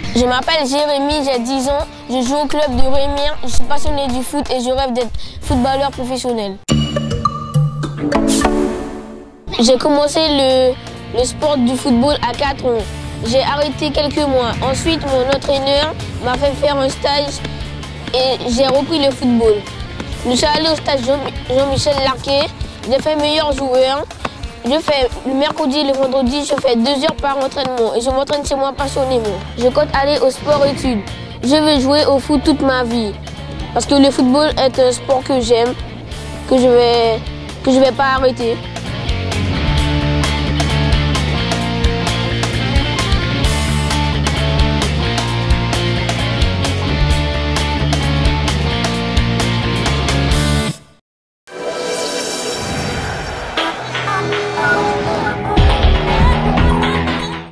Je m'appelle Jérémy, j'ai 10 ans, je joue au club de Rémire, je suis passionné du foot et je rêve d'être footballeur professionnel. J'ai commencé le sport du football à 4 ans. J'ai arrêté quelques mois. Ensuite, mon entraîneur m'a fait faire un stage et j'ai repris le football. Je suis allé au stage Jean-Michel Larquet, j'ai fait meilleur joueur. Le mercredi et le vendredi, je fais 2 heures par entraînement et je m'entraîne chez moi passionnément. Je compte aller au sport-études. Je vais jouer au foot toute ma vie parce que le football est un sport que j'aime, que je vais pas arrêter.